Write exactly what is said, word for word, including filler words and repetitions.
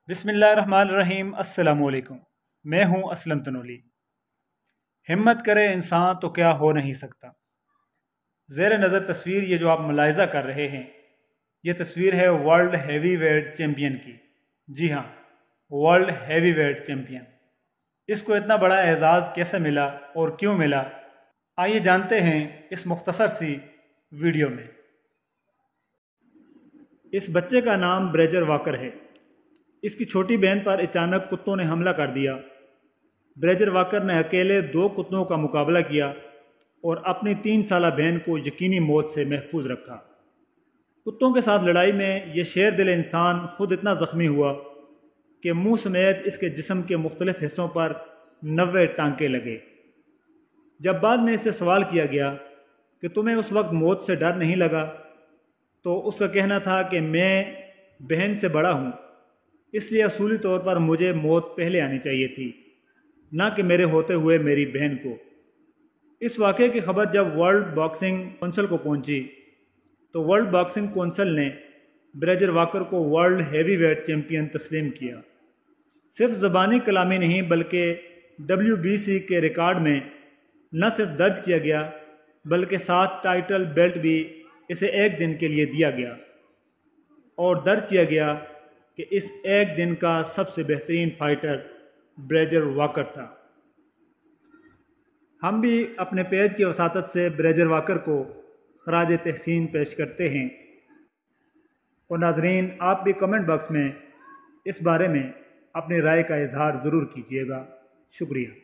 بسم اللہ الرحمن الرحیم۔ السلام علیکم، میں ہوں اسلم تنولی۔ ہمت کرے انسان تو کیا ہو نہیں سکتا۔ زیر نظر تصویر یہ جو آپ ملاحظہ کر رہے ہیں، یہ تصویر ہے ورلڈ ہیوی ویٹ چیمپئن کی۔ جی ہاں، ورلڈ ہیوی ویٹ چیمپئن۔ اس کو اتنا بڑا اعزاز کیسے ملا اور کیوں ملا، آئیے جانتے ہیں اس مختصر سی ویڈیو میں۔ اس بچے کا نام بریجر واکر ہے۔ اس کی چھوٹی بہن پر اچانک کتوں نے حملہ کر دیا۔ بریجر واکر نے اکیلے دو کتوں کا مقابلہ کیا اور اپنی تین سالہ بہن کو یقینی موت سے محفوظ رکھا۔ کتوں کے ساتھ لڑائی میں یہ شیر دل انسان خود اتنا زخمی ہوا کہ منہ سمیت اس کے جسم کے مختلف حصوں پر نوے ٹانکے لگے۔ جب بعد میں اس سے سوال کیا گیا کہ تمہیں اس وقت موت سے ڈر نہیں لگا، تو اس کا کہنا تھا کہ میں بہن سے بڑا ہوں، اس لیے اصولی طور پر مجھے موت پہلے آنی چاہیے تھی، نہ کہ میرے ہوتے ہوئے میری بہن کو۔ اس واقعے کی خبر جب ورلڈ باکسنگ کونسل کو پہنچی تو ورلڈ باکسنگ کونسل نے بریجر واکر کو ورلڈ ہیوی ویٹ چیمپئن تسلیم کیا۔ صرف زبانی کلامی نہیں بلکہ ڈبلیو بی سی کے ریکارڈ میں نہ صرف درج کیا گیا بلکہ ساتھ ٹائٹل بیلٹ بھی اسے ایک دن کے لیے دیا گیا اور درج کیا گیا کہ اس ایک دن کا سب سے بہترین فائٹر بریجر واکر تھا۔ ہم بھی اپنے پیج کی وساطت سے بریجر واکر کو خراج تحسین پیش کرتے ہیں، اور ناظرین آپ بھی کمنٹ باکس میں اس بارے میں اپنی رائے کا اظہار ضرور کیجیے گا۔ شکریہ۔